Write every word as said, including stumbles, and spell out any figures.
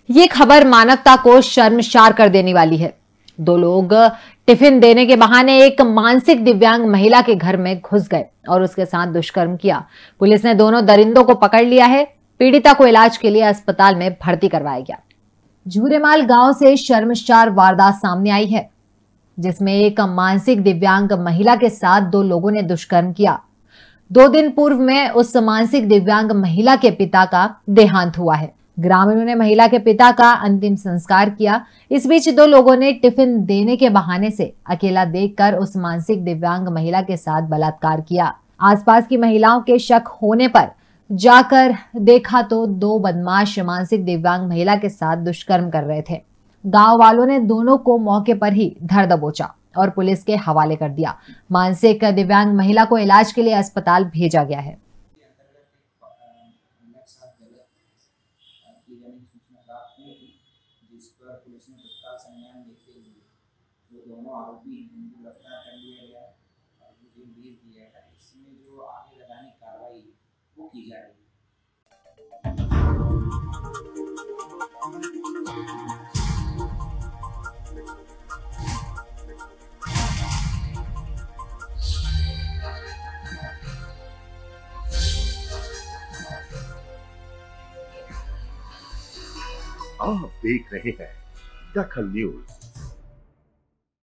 ये खबर मानवता को शर्मसार कर देने वाली है। दो लोग टिफिन देने के बहाने एक मानसिक दिव्यांग महिला के घर में घुस गए और उसके साथ दुष्कर्म किया। पुलिस ने दोनों दरिंदों को पकड़ लिया है। पीड़िता को इलाज के लिए अस्पताल में भर्ती करवाया गया। झूरेमाल गांव से शर्मसार वारदात सामने आई है, जिसमें एक मानसिक दिव्यांग महिला के साथ दो लोगों ने दुष्कर्म किया। दो दिन पूर्व में उस मानसिक दिव्यांग महिला के पिता का देहांत हुआ है। ग्रामीणों ने महिला के पिता का अंतिम संस्कार किया। इस बीच दो लोगों ने टिफिन देने के बहाने से अकेला देखकर उस मानसिक दिव्यांग महिला के साथ बलात्कार किया। आसपास की महिलाओं के शक होने पर जाकर देखा तो दो बदमाश मानसिक दिव्यांग महिला के साथ दुष्कर्म कर रहे थे। गांव वालों ने दोनों को मौके पर ही धर दबोचा और पुलिस के हवाले कर दिया। मानसिक दिव्यांग महिला को इलाज के लिए अस्पताल भेजा गया है। जिस पर पुलिस ने तत्काल संज्ञान लेते हुए जो दोनों आरोपी हैं उनको गिरफ्तार कर लिया गया और मुझे भेज दिया है। इसमें जो आगे लगाने की कार्रवाई वो की जा रही है। आप देख रहे हैं दखल न्यूज।